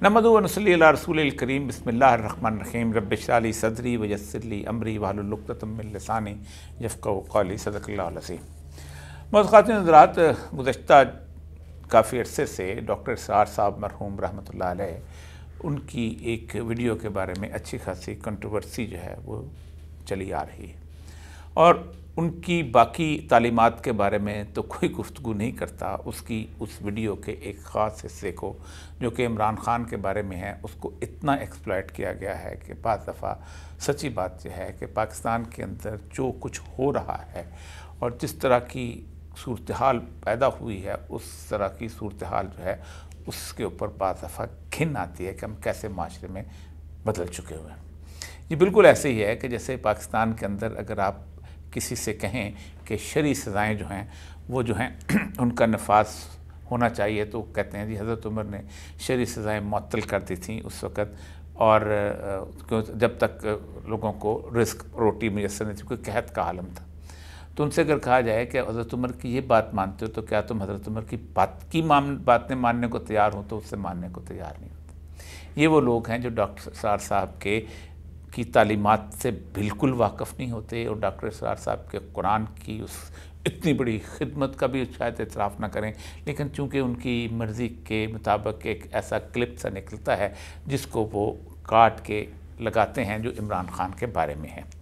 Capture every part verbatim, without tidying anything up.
नहमदुहु व नसल्ली अला रसूलिल करीम बिस्मिल्लाहिर रहमानिर रहीम रब्बि इश्रह ली सदरी व यस्सिर ली अमरी वहलुल उक़दतम मिन लिसानी यफ़क़हू क़ौली सदक़ल्लाहुल अज़ीम। मोअज़्ज़ज़ ख़वातीन हज़रात, गुज़श्ता काफ़ी अरसे से डॉक्टर इसरार साहब मरहूम रहमतुल्लाह अलैह उनकी एक वीडियो के बारे में अच्छी खासी कंट्रोवर्सी जो है वो चली आ रही है और उनकी बाकी तालीमात के बारे में तो कोई गुफ्तगू नहीं करता। उसकी उस वीडियो के एक ख़ास हिस्से को जो कि इमरान ख़ान के बारे में है उसको इतना एक्सप्लॉइट किया गया है कि बाज़ दफ़ा सच्ची बात यह है कि पाकिस्तान के अंदर जो कुछ हो रहा है और जिस तरह की सूरत हाल पैदा हुई है उस तरह की सूरत हाल जो है उसके ऊपर बाज़ दफ़ा घिन आती है कि हम कैसे माशरे में बदल चुके हुए हैं। ये बिल्कुल ऐसे ही है कि जैसे पाकिस्तान के अंदर अगर आप किसी से कहें कि शरई सज़ाएँ जो हैं वो जो हैं उनका नफाज होना चाहिए तो कहते हैं जी हज़रत उमर ने शरई सज़ाएँ मुअत्तल कर दी थी उस वक़्त, और जब तक लोगों को रिस्क रोटी मैसर नहीं थी, कोई कहत का आलम था। तो उनसे अगर कहा जाए कि हज़रत उमर की ये बात मानते हो तो क्या तुम हज़रत उमर की बात की मान बातें मानने को तैयार हो, तो उससे मानने को तैयार नहीं होते। ये वो लोग हैं जो डॉक्टर इसरार साहब के की तालीमात से बिल्कुल वाक़फ़ नहीं होते और डॉक्टर इसरार साहब के कुरान की उस इतनी बड़ी खिदमत का भी शायद इतराफ़ ना करें, लेकिन चूँकि उनकी मर्ज़ी के मुताबिक एक ऐसा क्लिप सा निकलता है जिसको वो काट के लगाते हैं जो इमरान ख़ान के बारे में है।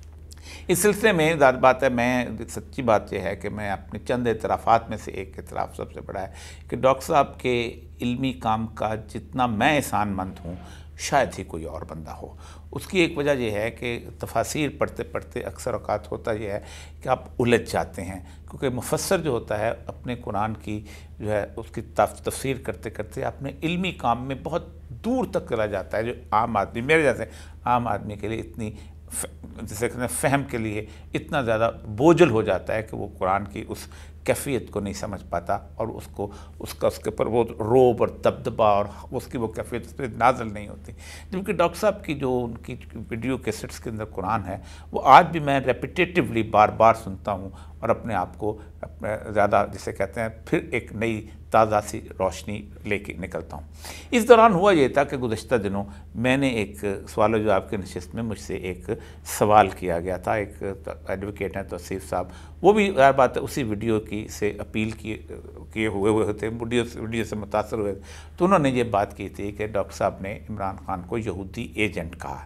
इस सिलसिले में ज़ाहिर बात है, मैं सच्ची बात यह है कि मैं अपने चंद एतराफ़ात में से एक एतराफ़ सबसे बड़ा है कि डॉक्टर साहब के इल्मी काम का जितना मैं एहसानमंद हूँ शायद ही कोई और बंदा हो। उसकी एक वजह यह है कि तफासीर पढ़ते पढ़ते अक्सर औक़ात होता यह है कि आप उलझ जाते हैं, क्योंकि मुफस्सर जो होता है अपने कुरान की जो है उसकी तफसीर करते करते अपने इल्मी काम में बहुत दूर तक चला जाता है, जो आम आदमी मेरे जैसे आम आदमी के लिए इतनी जैसे कहते हैं फ़हम के लिए इतना ज़्यादा बोझल हो जाता है कि वो कुरान की उस कैफियत को नहीं समझ पाता और उसको उसका उसके ऊपर वो रोब और दबदबा और उसकी वो कैफियत उस पर नाज़िल नहीं होती। जबकि डॉक्टर साहब की जो उनकी वीडियो कैसेट्स के अंदर कुरान है वो आज भी मैं रेपिटेटिवली बार बार सुनता हूँ और अपने आप को ज़्यादा जिसे कहते हैं फिर एक नई ताज़ा सी रोशनी लेके निकलता हूँ। इस दौरान हुआ ये था कि गुज़श्ता दिनों मैंने एक सवाल जवाब की नशिस्त में मुझसे एक सवाल किया गया था। एक एडवोकेट हैं तौसीफ़ साहब, वो भी यार बात है उसी वीडियो की से अपील किए किए हुए हुए थे, वीडियो वीडियो से मुतासर हुए, तो उन्होंने ये बात की थी कि डॉक्टर साहब ने इमरान ख़ान को यहूदी एजेंट कहा।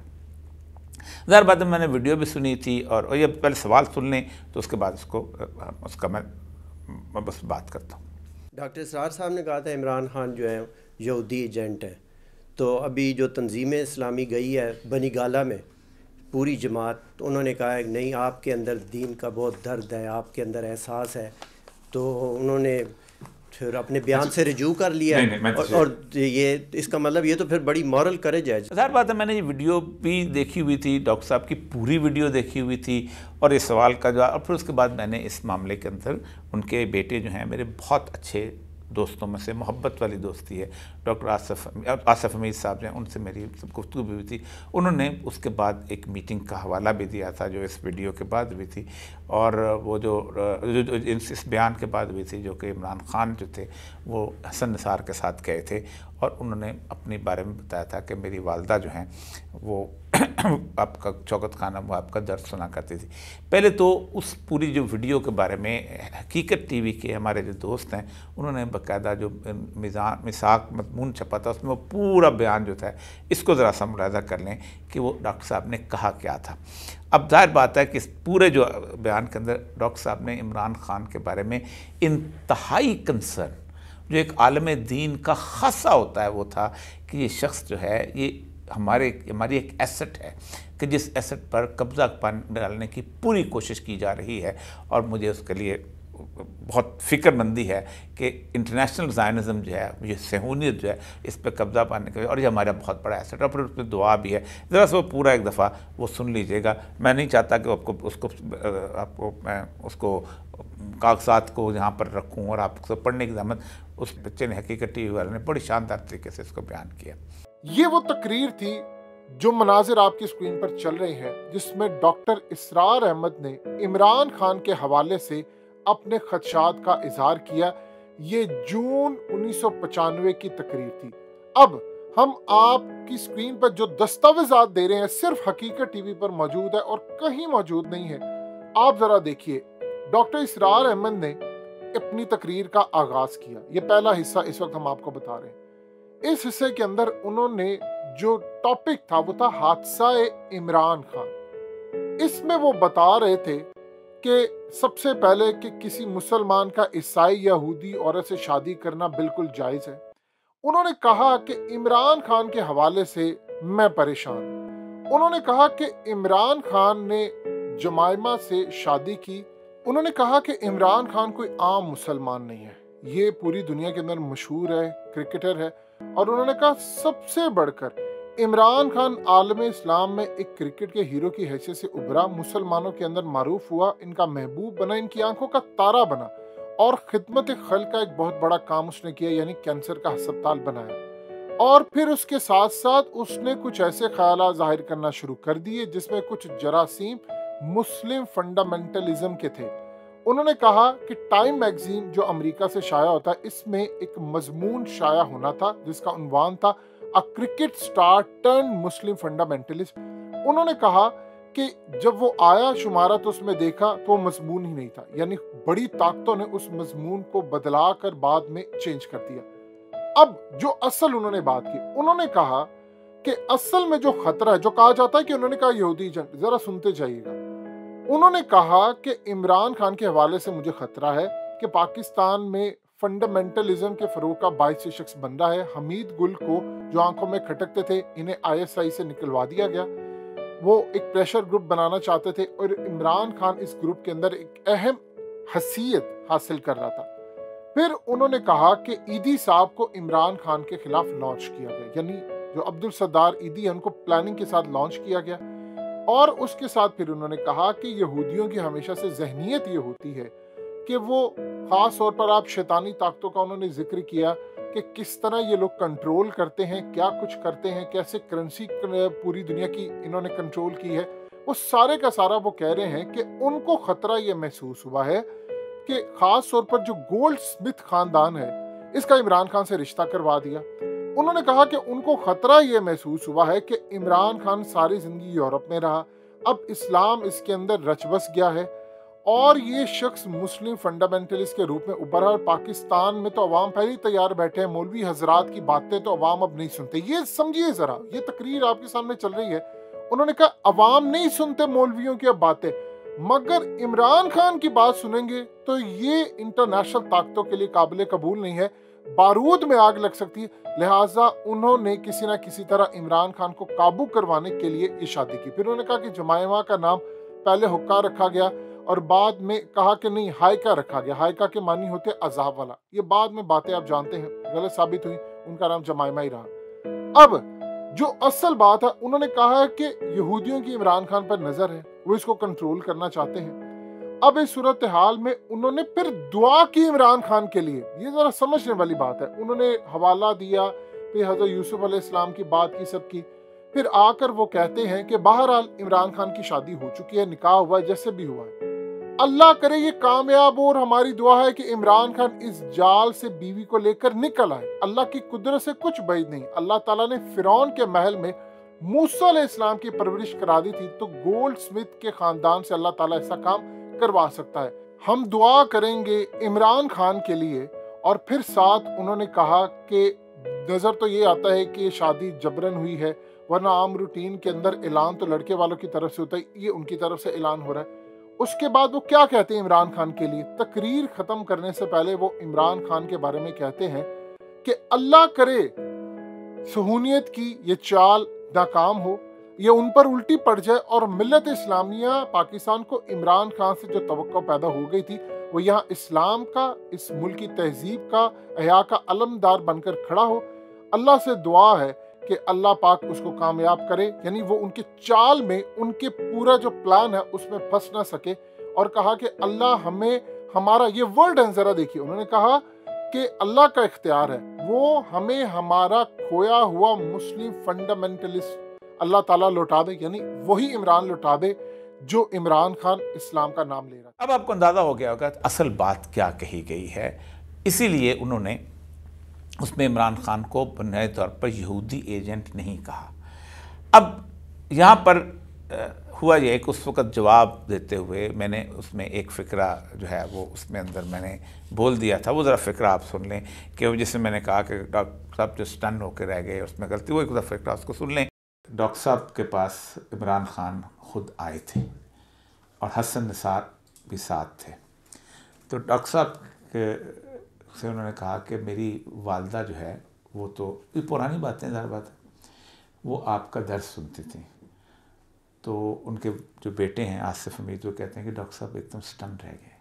ज़ाहिर बात है मैंने वीडियो भी सुनी थी और ये पहले सवाल सुन लें तो उसके बाद उसको उसका मैं, मैं बस बात करता हूँ। डॉक्टर इसरार साहब ने कहा था इमरान ख़ान जो है यहूदी एजेंट है, तो अभी जो तंजीम इस्लामी गई है बनी गाला में पूरी जमात, तो उन्होंने कहा है नहीं आपके अंदर दीन का बहुत दर्द है, आपके अंदर एहसास है, तो उन्होंने फिर अपने बयान से रिजू कर लिया। नहीं, नहीं, और, और ये इसका मतलब ये तो फिर बड़ी मॉरल करेज है। ज़ाहिर बात है मैंने ये वीडियो भी देखी हुई थी, डॉक्टर साहब की पूरी वीडियो देखी हुई थी और इस सवाल का जवाब, और फिर उसके बाद मैंने इस मामले के अंदर उनके बेटे जो हैं मेरे बहुत अच्छे दोस्तों में से मोहब्बत वाली दोस्ती है, डॉक्टर आसफ आसफ हमीद साहब हैं, उनसे मेरी सब गुफ्तगू भी हुई थी। उन्होंने उसके बाद एक मीटिंग का हवाला भी दिया था जो इस वीडियो के बाद हुई थी और वो जो, जो, जो इस बयान के बाद हुई थी जो कि इमरान ख़ान जो थे वो हसन निसार के साथ गए थे और उन्होंने अपने बारे में बताया था कि मेरी वालदा जो हैं वो आपका चौकत खाना वो आपका दर्द सुना करती थी। पहले तो उस पूरी जो वीडियो के बारे में हकीकत टीवी के हमारे जो दोस्त हैं उन्होंने बाकायदा जो मिज़ान मिसाक मज़मून छपा था उसमें वो पूरा बयान जो था इसको ज़रा सा मुलाहिज़ा कर लें कि वो डॉक्टर साहब ने कहा क्या था। अब ज़ाहिर बात है कि इस पूरे जो बयान के अंदर डॉक्टर साहब ने इमरान ख़ान के बारे में इंतहाई कंसर्न जो एक आलम दीन का ख़ासा होता है वो था कि ये शख्स जो है ये हमारे हमारी एक एसेट है कि जिस एसेट पर कब्ज़ा डालने की पूरी कोशिश की जा रही है और मुझे उसके लिए बहुत फ़िक्रमंदी है कि इंटरनेशनल ज़ायनिज़्म जो है, ये सहूनियत जो है इस पर कब्ज़ा पाने के और ये हमारा बहुत बड़ा एसेट है और फिर उस पर दुआ भी है। ज़रा सा वो पूरा एक दफ़ा वो सुन लीजिएगा। मैं नहीं चाहता कि आपको उसको आपको मैं उसको कागजात को यहाँ पर रखूँ और आपको पढ़ने की ज़हमत, उस बच्चे ने हकीकत टीवी वाले ने बड़ी शानदार तरीके से इसको बयान किया। ये वो तकरीर थी जो मनाजिर आपकी स्क्रीन पर चल रहे हैं जिसमें डॉक्टर इसरार अहमद ने इमरान खान के हवाले से अपने खदशात का इजहार किया। ये जून उन्नीस सौ पचानवे की तकरीर थी। अब ہم آپ کی اسکرین پر جو دستاویزات دے رہے ہیں صرف حقیقت ٹی وی پر موجود ہے اور کہیں موجود نہیں ہے. آپ ذرا دیکھیے، ڈاکٹر اسرار احمد نے اپنی تقریر کا آغاز کیا. یہ پہلا حصہ اس وقت ہم آپ کو بتا رہے ہیں. اس حصے کے اندر انہوں نے جو ٹاپک تھا وہ تھا حادثہ عمران خان. اس میں وہ بتا رہے تھے کہ سب سے پہلے کہ کسی مسلمان کا عیسائی یہودی عورت سے شادی کرنا بالکل جائز ہے. انہوں نے کہا کہ عمران خان کے حوالے سے میں پریشان ہوں. انہوں نے کہا کہ عمران خان نے جمائمہ سے شادی کی. انہوں نے کہا کہ عمران خان کوئی عام مسلمان نہیں ہے، یہ پوری دنیا کے اندر مشہور ہے، کرکٹر ہے. اور انہوں نے کہا سب سے بڑھ کر عمران خان عالم اسلام میں ایک کرکٹ کے ہیرو کی حیثیت سے ابھرا، مسلمانوں کے اندر معروف ہوا، ان کا محبوب بنا، ان کی آنکھوں کا تارا بنا، اور خدمت خلق کا ایک بہت بڑا کام اس نے کیا، یعنی کینسر کا ہسپتال بنایا. اور پھر اس کے ساتھ ساتھ اس نے کچھ ایسے خیالات ظاہر کرنا شروع کر دیے جس میں کچھ جراثیم مسلم فنڈامنٹلزم کے تھے. انہوں نے کہا کہ ٹائم میگزین جو امریکہ سے شائع ہوتا ہے، اس میں ایک مضمون شائع ہونا تھا جس کا عنوان تھا A cricket star turned Muslim fundamentalist. انہوں نے کہا کہ جب وہ آیا شمارہ تو اس میں دیکھا تو وہ مضمون ہی نہیں تھا، یعنی بڑی طاقتوں نے اس مضمون کو بدلا کر بعد میں چینج کر دیا. اب جو اصل انہوں نے بات کی، انہوں نے کہا کہ اصل میں جو خطرہ ہے، جو کہا جاتا ہے کہ انہوں نے کہا یہودی ایجنٹ، ذرا سنتے جائیے گا. انہوں نے کہا کہ عمران خان کے حوالے سے مجھے خطرہ ہے کہ پاکستان میں فنڈامنٹلزم کے فروغ کا باعث شخص بن رہا ہے. حمید گل کو جو آنکھوں میں کھٹکتے تھے انہیں آئی ایس آئی سے نکلوا دیا گیا. وہ ایک پریشر گروپ بنانا چاہتے تھے اور عمران خان اس گروپ کے اندر ایک اہم حیثیت حاصل کر رہا تھا. پھر انہوں نے کہا کہ ایدی صاحب کو عمران خان کے خلاف لانچ کیا گیا، یعنی جو عبد الستار ایدی ہے ان کو پلاننگ کے ساتھ لانچ کیا گیا. اور اس کے ساتھ پھر انہوں نے کہا کہ یہودیوں کی ہمیشہ سے ذہنیت یہ ہوتی ہے کہ وہ خاص طور پر آپ شیطانی طاقتوں کا انہوں نے ذکر کیا کہ کس طرح یہ لوگ کنٹرول کرتے ہیں، کیا کچھ کرتے ہیں، کیسے کرنسی پوری دنیا کی انہوں نے کنٹرول کی ہے. وہ سارے کا سارا وہ کہہ رہے ہیں کہ ان کو خطرہ یہ محسوس ہوا ہے کہ خاص طور پر جو گولڈ سمتھ خاندان ہے اس کا عمران خان سے رشتہ کروا دیا. انہوں نے کہا کہ ان کو خطرہ یہ محسوس ہوا ہے کہ عمران خان ساری زندگی یورپ میں رہا، اب اسلام اس کے اندر رچ بس گیا ہے اور یہ شخص مسلم فنڈامنٹلسٹ کے روپ میں ابھرا. اور پاکستان میں تو عوام پہلے ہی تیار بیٹھے ہیں، مولوی حضرات کی باتیں تو عوام اب نہیں سنتے. یہ سمجھیے ذرا، یہ تقریر آپ کے سامنے چل رہی ہے. انہوں نے کہا عوام نہیں سنتے مولویوں کی اب باتیں، مگر عمران خان کی بات سنیں گے تو یہ انٹرنیشنل طاقتوں کے لیے قابل قبول نہیں ہے، بارود میں آگ لگ سکتی ہے. لہٰذا انہوں نے کسی نہ کسی طرح عمران خان کو قابو کروانے کے لیے یہ شادی کی. پھر انہوں نے کہا کہ جمائمہ کا نام پہلے حقہ رکھا گیا اور بعد میں کہا کہ نہیں ہائکہ رکھا گیا. ہائکہ کے معنی ہوتے عذاب والا. یہ بعد میں باتیں آپ جانتے ہیں غلط ثابت ہوئی، ان کا نام جمائمہ ہی رہا. اب جو اصل بات ہے، انہوں نے کہا ہے کہ یہودیوں کی عمران خان پر نظر ہے، وہ اس کو کنٹرول کرنا چاہتے ہیں. اب اس صورتحال میں انہوں نے پھر دعا کی عمران خان کے لیے. یہ ذرا سمجھنے والی بات ہے. انہوں نے حوالہ دیا، پھر حضرت یوسف علیہ السلام کی بات کی، سب کی. پھر آ کر وہ کہتے ہیں کہ بہرحال عمران خان کی شادی ہو چکی ہے، نکاح ہوا ہے، جیسے بھی ہوا ہے، اللہ کرے یہ کامیاب ہو. اور ہماری دعا ہے کہ عمران خان اس جال سے بیوی کو لے کر نکل آئے. اللہ کی قدرت سے کچھ بعید نہیں. اللہ تعالیٰ نے فرعون کے محل میں موسیٰ علیہ السلام کی پرورش کرا دی تھی، تو گولڈ سمتھ کے خاندان سے اللہ تعالیٰ ایسا کام کروا سکتا ہے. ہم دعا کریں گے عمران خان کے لیے. اور پھر ساتھ انہوں نے کہا کہ نظر تو یہ آتا ہے کہ شادی جبرن ہوئی ہے، ورنہ عام روٹین کے اندر اعلان تو لڑکے والوں کی طرف سے ہوتا ہے، یہ ان کی طرف سے اعلان ہو رہا ہے. اس کے بعد وہ کیا کہتے ہیں عمران خان کے لیے؟ تقریر ختم کرنے سے پہلے وہ عمران خان کے بارے میں کہتے ہیں کہ اللہ کرے صہیونیت کی یہ چال ناکام ہو، یہ ان پر الٹی پڑ جائے اور ملت اسلامیہ پاکستان کو عمران خان سے جو توقع پیدا ہو گئی تھی وہ یہاں اسلام کا، اس ملک کی تہذیب کا، احیاء کا علمدار بن کر کھڑا ہو. اللہ سے دعا ہے کہ اللہ پاک اس کو کامیاب کرے، یعنی وہ ان کے چال میں، ان کے پورا جو پلان ہے اس میں پھنس نہ سکے. اور کہا کہ اللہ ہمیں ہمارا یہ ورڈ ہے، ذرا دیکھیے، انہوں نے کہا کہ اللہ کا اختیار ہے، وہ ہمیں ہمارا کھویا ہوا مسلم فنڈامنٹلسٹ اللہ تعالیٰ لوٹا دے، یعنی وہی عمران لوٹا دے جو عمران خان اسلام کا نام لے رہا ہے. اب آپ کو اندازہ ہو گیا ہوگا اصل بات کیا کہی گئی ہے. اسی لیے انہوں نے اس میں عمران خان کو بنیادی طور پر یہودی ایجنٹ نہیں کہا۔ اب یہاں پر ہوا یہ کہ اس وقت جواب دیتے ہوئے میں نے اس میں ایک فقرہ جو ہے وہ اس میں اندر میں نے بول دیا تھا، وہ ذرا فقرہ آپ سن لیں کہ جس میں میں نے کہا کہ ڈاکٹر صاحب جو سٹن ہو کے رہ گئے اس میں غلطی، وہ ایک دفعہ فقرہ اس کو سن لیں۔ ڈاکٹر صاحب کے پاس عمران خان خود آئے تھے اور حسن نثار بھی ساتھ تھے، تو ڈاکٹر صاحب کے سے انہوں نے کہا کہ میری والدہ جو ہے وہ تو یہ پرانی باتیں ظاہر بات ہے، وہ آپ کا درس سنتی تھیں، تو ان کے جو بیٹے ہیں آصف حمید وہ کہتے ہیں کہ ڈاکٹر صاحب ایک دم سٹن رہ گئے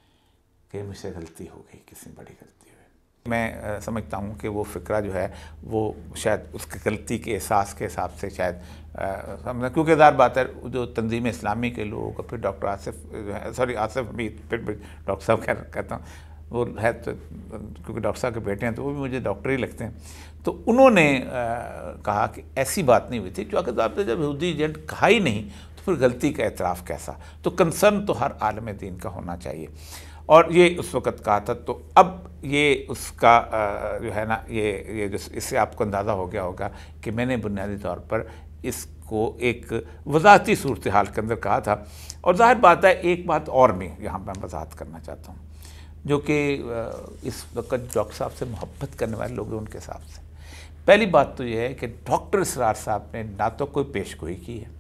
کہ مجھ سے غلطی ہو گئی، کسی بڑی غلطی ہوئی۔ میں سمجھتا ہوں کہ وہ فقرہ جو ہے وہ شاید اس کی غلطی کے احساس کے حساب سے شاید کیونکہ ظاہر بات ہے جو تنظیم اسلامی کے لوگ اور پھر ڈاکٹر آصف جو ہے سوری آصف حمید پھر ڈاکٹر صاحب کہتا ہوں وہ ہے تو کیونکہ ڈاکٹر صاحب کے بیٹے ہیں تو وہ بھی مجھے ڈاکٹر ہی لگتے ہیں، تو انہوں نے کہا کہ ایسی بات نہیں ہوئی تھی، کیونکہ آپ نے جب یہودی ایجنٹ کہا ہی نہیں تو پھر غلطی کا اعتراف کیسا، تو کنسرن تو ہر عالم دین کا ہونا چاہیے، اور یہ اس وقت کہا تھا۔ تو اب یہ اس کا جو ہے نا یہ یہ جو اس سے آپ کو اندازہ ہو گیا ہوگا کہ میں نے بنیادی طور پر اس کو ایک وضاحتی صورتحال کے اندر کہا تھا، اور ظاہر بات ہے ایک بات اور میں یہاں پر وضاحت کرنا چاہتا ہوں جو کہ اس وقت ڈاکٹر صاحب سے محبت کرنے والے لوگ ہیں ان کے حساب سے۔ پہلی بات تو یہ ہے کہ ڈاکٹر اسرار صاحب نے نہ تو کوئی پیش گوئی کی ہے،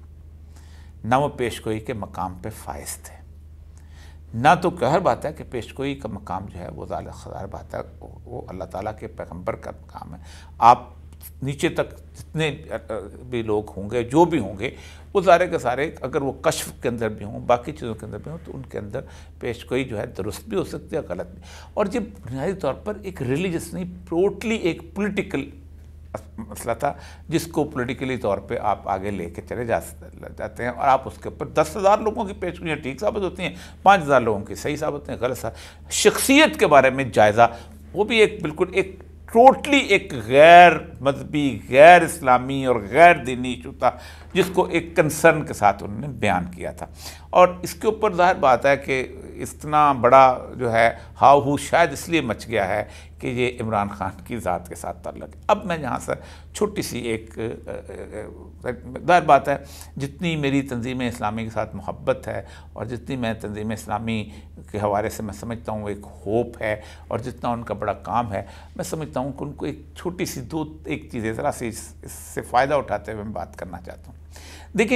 نہ وہ پیش گوئی کے مقام پہ فائز تھے، نہ تو ہر بات ہے کہ پیش گوئی کا مقام جو ہے وہ ظاہر بات ہے وہ اللہ تعالیٰ کے پیغمبر کا مقام ہے۔ آپ نیچے تک جتنے بھی لوگ ہوں گے جو بھی ہوں گے وہ سارے کے سارے اگر وہ کشف کے اندر بھی ہوں باقی چیزوں کے اندر بھی ہوں تو ان کے اندر پیش گوئی جو ہے درست بھی ہو سکتی ہے غلط بھی، اور یہ بنیادی طور پر ایک ریلیجس نہیں ٹوٹلی ایک پولیٹیکل مسئلہ تھا جس کو پولیٹیکلی طور پہ آپ آگے لے کے چلے جا جاتے ہیں، اور آپ اس کے اوپر دس ہزار لوگوں کی پیش گوئیاں ٹھیک ثابت ہوتی ہیں، پانچ ہزار لوگوں کی صحیح ثابت ہوتی ہیں غلط ثابت۔ شخصیت کے بارے میں جائزہ وہ بھی ایک بالکل ایک ٹوٹلی ایک غیر مذہبی غیر اسلامی اور غیر دینی ایشو تھا جس کو ایک کنسرن کے ساتھ انہوں نے بیان کیا تھا، اور اس کے اوپر ظاہر بات ہے کہ اتنا بڑا جو ہے ہاؤ ہو شاید اس لیے مچ گیا ہے کہ یہ عمران خان کی ذات کے ساتھ تعلق ہے۔ اب میں یہاں سے چھوٹی سی ایک ظاہر بات ہے جتنی میری تنظیم اسلامی کے ساتھ محبت ہے اور جتنی میں تنظیم اسلامی کے حوالے سے میں سمجھتا ہوں ایک ہوپ ہے اور جتنا ان کا بڑا کام ہے، میں سمجھتا ہوں کہ ان کو ایک چھوٹی سی دو ایک چیزیں ذرا سی اس سے فائدہ اٹھاتے ہوئے میں بات کرنا چاہتا ہوں۔ دیکھیں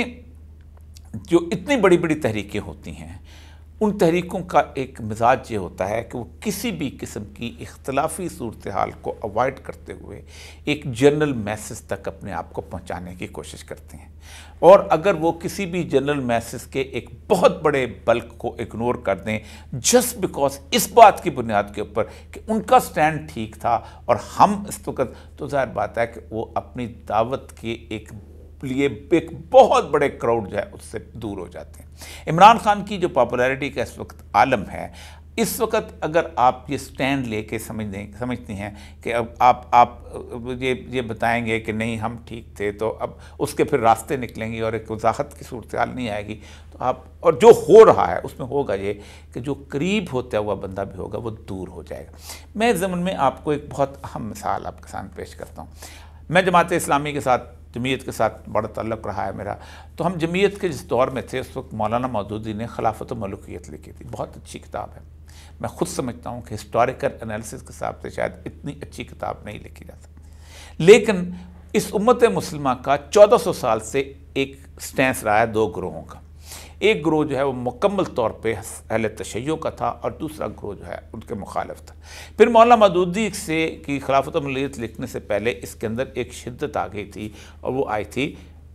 جو اتنی بڑی بڑی تحریکیں ہوتی ہیں ان تحریکوں کا ایک مزاج یہ ہوتا ہے کہ وہ کسی بھی قسم کی اختلافی صورتحال کو اوائڈ کرتے ہوئے ایک جنرل میسج تک اپنے آپ کو پہنچانے کی کوشش کرتے ہیں، اور اگر وہ کسی بھی جنرل میسج کے ایک بہت بڑے بلک کو اگنور کر دیں جسٹ بیکاز اس بات کی بنیاد کے اوپر کہ ان کا سٹینڈ ٹھیک تھا اور ہم اس وقت، تو ظاہر بات ہے کہ وہ اپنی دعوت کے ایک لیے ایک بہت بڑے کراؤڈ جو ہے اس سے دور ہو جاتے ہیں۔ عمران خان کی جو پاپولیرٹی کا اس وقت عالم ہے، اس وقت اگر آپ یہ سٹینڈ لے کے سمجھ دیں سمجھتی ہیں کہ اب آپ آپ یہ یہ بتائیں گے کہ نہیں ہم ٹھیک تھے تو اب اس کے پھر راستے نکلیں گے اور ایک وضاحت کی صورتحال نہیں آئے گی، تو آپ اور جو ہو رہا ہے اس میں ہوگا یہ کہ جو قریب ہوتا ہوا بندہ بھی ہوگا وہ دور ہو جائے گا۔ میں اس ضمن میں آپ کو ایک بہت اہم مثال آپ کے سامنے پیش کرتا ہوں۔ میں جماعت اسلامی کے ساتھ جمعیت کے ساتھ بڑا تعلق رہا ہے میرا، تو ہم جمعیت کے جس دور میں تھے اس وقت مولانا مودودی نے خلافت و ملوکیت لکھی تھی، بہت اچھی کتاب ہے، میں خود سمجھتا ہوں کہ ہسٹوریکل انالیسس کے حساب سے شاید اتنی اچھی کتاب نہیں لکھی جا سکتی، لیکن اس امت مسلمہ کا چودہ سو سال سے ایک سٹینس رہا ہے دو گروہوں کا، ایک گروہ جو ہے وہ مکمل طور پہ اہل تشیع کا تھا اور دوسرا گروہ جو ہے ان کے مخالف تھا۔ پھر مولانا مودودی سے کی خلافت و ملوکیت لکھنے سے پہلے اس کے اندر ایک شدت آ گئی تھی، اور وہ آئی تھی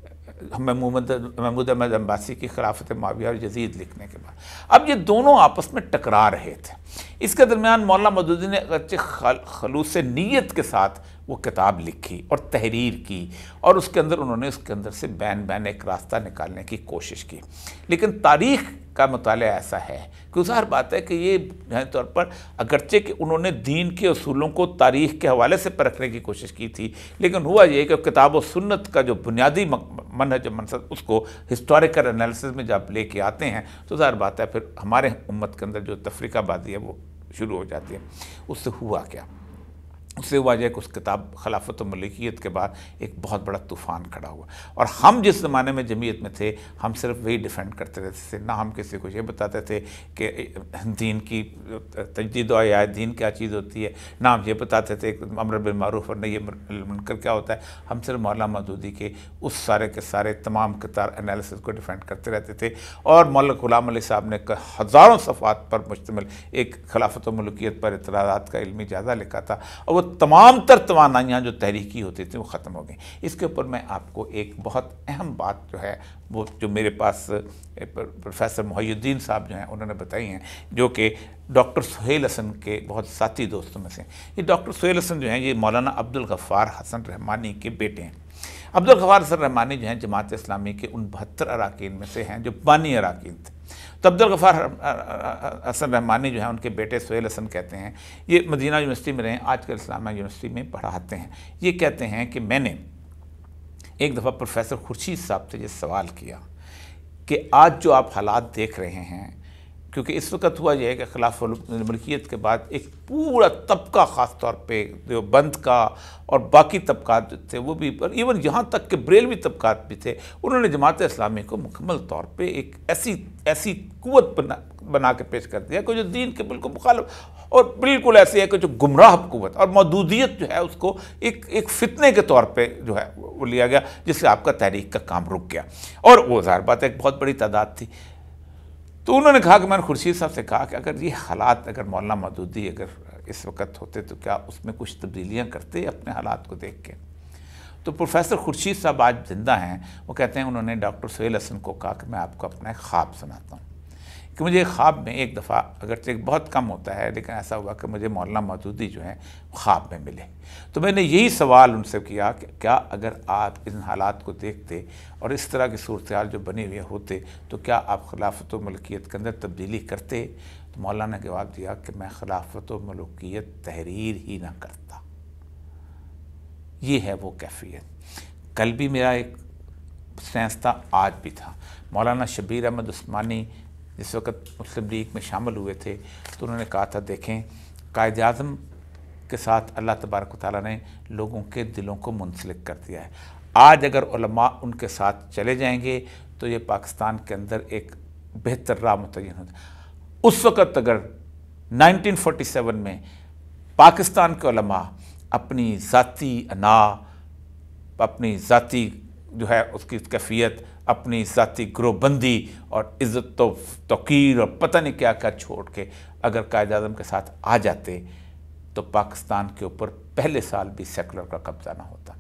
محمود محمود احمد عباسی کی خلافت معاویہ اور یزید لکھنے کے بعد۔ اب یہ دونوں آپس میں ٹکرا رہے تھے، اس کے درمیان مولانا مودودی نے اگرچہ خلوص نیت کے ساتھ وہ کتاب لکھی اور تحریر کی، اور اس کے اندر انہوں نے اس کے اندر سے بین بین ایک راستہ نکالنے کی کوشش کی، لیکن تاریخ کا مطالعہ ایسا ہے کہ ظاہر بات ہے کہ یہ بنیادی طور پر اگرچہ کہ انہوں نے دین کے اصولوں کو تاریخ کے حوالے سے پرکھنے کی کوشش کی تھی، لیکن ہوا یہ کہ کتاب و سنت کا جو بنیادی منہج و منصب اس کو ہسٹوریکل انالیسس میں جب لے کے آتے ہیں تو ظاہر بات ہے پھر ہمارے امت کے اندر جو تفریقہ بازی ہے وہ شروع ہو جاتی ہے۔ اس سے ہوا کیا اس سے ہوا جائے کہ اس کتاب خلافت و ملکیت کے بعد ایک بہت بڑا طوفان کھڑا ہوا، اور ہم جس زمانے میں جمعیت میں تھے ہم صرف وہی ڈیفینڈ کرتے رہتے تھے، نہ ہم کسی کو یہ بتاتے تھے کہ دین کی تجدید و احیاء دین کیا چیز ہوتی ہے، نہ ہم یہ بتاتے تھے کہ امر بالمعروف اور نہی عن المنکر کیا ہوتا ہے، ہم صرف مولانا مودودی کے اس سارے کے سارے تمام کتار انالیسس کو ڈیفینڈ کرتے رہتے تھے، اور مولانا غلام علی صاحب نے ہزاروں صفحات پر مشتمل ایک خلافت و ملکیت پر اعتراضات کا علمی جائزہ لکھا تھا، اور وہ تمام تر توانائیاں جو تحریکی ہوتی تھیں وہ ختم ہو گئیں۔ اس کے اوپر میں آپ کو ایک بہت اہم بات جو ہے وہ جو میرے پاس پروفیسر محی الدین صاحب جو ہیں انہوں نے بتائی ہیں، جو کہ ڈاکٹر سہیل حسن کے بہت ذاتی دوستوں میں سے ہیں۔ یہ ڈاکٹر سہیل حسن جو ہیں یہ مولانا عبدالغفار حسن رحمانی کے بیٹے ہیں۔ عبدالغفار حسن رحمانی جو ہیں جماعت اسلامی کے ان بہتر اراکین میں سے ہیں جو بانی اراکین تھے۔ تو عبدالغفار حسن رحمانی جو ہیں ان کے بیٹے سہیل حسن کہتے ہیں، یہ مدینہ یونیورسٹی میں رہے ہیں، آج کل اسلامیہ یونیورسٹی میں پڑھاتے ہیں، یہ کہتے ہیں کہ میں نے ایک دفعہ پروفیسر خورشید صاحب سے یہ سوال کیا کہ آج جو آپ حالات دیکھ رہے ہیں، کیونکہ اس وقت ہوا یہ ہے کہ خلاف ملکیت کے بعد ایک پورا طبقہ خاص طور پہ دیوبند کا اور باقی طبقات جو تھے وہ بھی، اور ایون یہاں تک کہ بریلوی طبقات بھی تھے، انہوں نے جماعت اسلامی کو مکمل طور پہ ایک ایسی ایسی قوت بنا بنا کے پیش کر دیا کہ جو دین کے بالکل مخالف، اور بالکل ایسی ہے کہ جو گمراہ قوت اور مودودیت جو ہے اس کو ایک ایک فتنے کے طور پہ جو ہے وہ لیا گیا، جس سے آپ کا تحریک کا کام رک گیا، اور وہ ظاہر بات ایک بہت بڑی تعداد تھی۔ تو انہوں نے کہا کہ میں نے خورشید صاحب سے کہا کہ اگر یہ حالات اگر مولانا مودودی اگر اس وقت ہوتے تو کیا اس میں کچھ تبدیلیاں کرتے اپنے حالات کو دیکھ کے؟ تو پروفیسر خورشید صاحب آج زندہ ہیں، وہ کہتے ہیں انہوں نے ڈاکٹر سہیل حسن کو کہا کہ میں آپ کو اپنا ایک خواب سناتا ہوں، کہ مجھے خواب میں ایک دفعہ، اگرچہ بہت کم ہوتا ہے لیکن ایسا ہوا کہ مجھے مولانا مودودی جو ہیں خواب میں ملے۔ تو میں نے یہی سوال ان سے کیا کہ کیا اگر آپ ان حالات کو دیکھتے اور اس طرح کی صورتحال جو بنی ہوئی ہوتے تو کیا آپ خلافت و ملکیت کے اندر تبدیلی کرتے؟ تو مولانا نے جواب دیا کہ میں خلافت و ملکیت تحریر ہی نہ کرتا۔ یہ ہے وہ کیفیت۔ کل بھی میرا ایک سینس تھا، آج بھی تھا۔ مولانا شبیر احمد عثمانی جس وقت مسلم لیگ میں شامل ہوئے تھے تو انہوں نے کہا تھا دیکھیں قائد اعظم کے ساتھ اللہ تبارک و تعالیٰ نے لوگوں کے دلوں کو منسلک کر دیا ہے۔ آج اگر علماء ان کے ساتھ چلے جائیں گے تو یہ پاکستان کے اندر ایک بہتر راہ متعین ہوتا ہے۔ اس وقت اگر نائنٹین فورٹی سیون میں پاکستان کے علماء اپنی ذاتی انا، اپنی ذاتی جو ہے اس کی کیفیت، اپنی ذاتی گروہ بندی اور عزت و توقیر اور پتہ نہیں کیا کیا چھوڑ کے اگر قائد اعظم کے ساتھ آ جاتے تو پاکستان کے اوپر پہلے سال بھی سیکولر کا قبضہ نہ ہوتا۔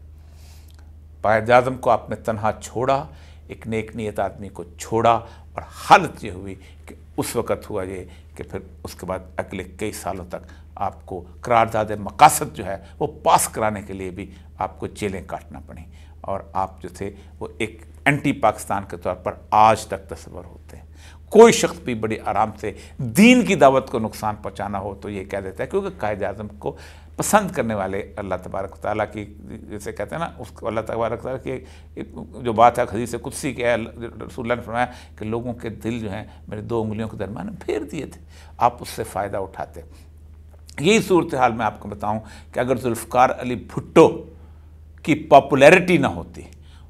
قائد اعظم کو آپ نے تنہا چھوڑا، ایک نیک نیت آدمی کو چھوڑا، اور حالت یہ ہوئی کہ اس وقت ہوا یہ کہ پھر اس کے بعد اگلے کئی سالوں تک آپ کو قرارداد مقاصد جو ہے وہ پاس کرانے کے لیے بھی آپ کو جیلیں کاٹنا پڑیں، اور آپ جو تھے وہ ایک اینٹی پاکستان کے طور پر آج تک تصور ہوتے ہیں۔ کوئی شخص بھی بڑی آرام سے دین کی دعوت کو نقصان پہنچانا ہو تو یہ کہہ دیتا ہے، کیونکہ قائد اعظم کو پسند کرنے والے اللہ تبارک و تعالیٰ کی، جیسے کہتے ہیں نا، اس کو اللہ تبارک و تعالیٰ کی جو بات ہے حدیث قدسی کی ہے، رسول اللہ نے فرمایا کہ لوگوں کے دل جو ہیں میرے دو انگلیوں کے درمیان پھیر دیے تھے، آپ اس سے فائدہ اٹھاتے۔ یہی صورتحال میں آپ کو بتاؤں کہ اگر ذوالفقار علی بھٹو کی پاپولیرٹی نہ ہوتی،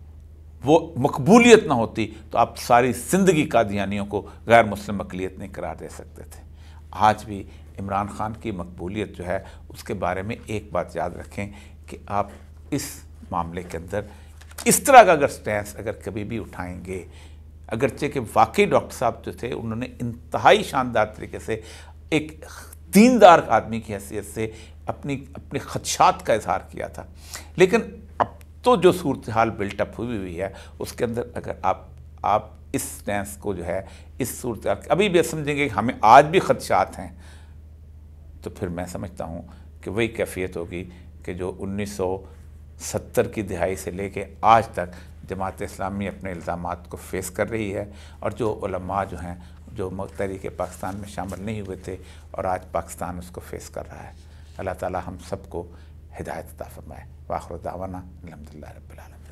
وہ مقبولیت نہ ہوتی، تو آپ ساری زندگی قادیانیوں کو غیر مسلم اقلیت نہیں قرار دے سکتے تھے۔ آج بھی عمران خان کی مقبولیت جو ہے اس کے بارے میں ایک بات یاد رکھیں کہ آپ اس معاملے کے اندر اس طرح کا اگر سٹینس اگر کبھی بھی اٹھائیں گے، اگرچہ کہ واقعی ڈاکٹر صاحب جو تھے انہوں نے انتہائی شاندار طریقے سے ایک دیندار آدمی کی حیثیت سے اپنی اپنے خدشات کا اظہار کیا تھا، لیکن اب تو جو صورتحال بلٹ اپ ہوئی ہوئی ہے اس کے اندر اگر آپ آپ اس سٹینس کو جو ہے اس صورتحال ابھی بھی سمجھیں گے کہ ہمیں آج بھی خدشات ہیں، تو پھر میں سمجھتا ہوں کہ وہی کیفیت ہوگی کہ جو انیس سو ستر کی دہائی سے لے کے آج تک جماعت اسلامی اپنے الزامات کو فیس کر رہی ہے، اور جو علماء جو ہیں جو تحریک پاکستان میں شامل نہیں ہوئے تھے اور آج پاکستان اس کو فیس کر رہا ہے۔ اللہ تعالی ہم سب کو ہدایت عطا فرمائے۔ وآخر دعوانا الحمدللہ رب العالمین۔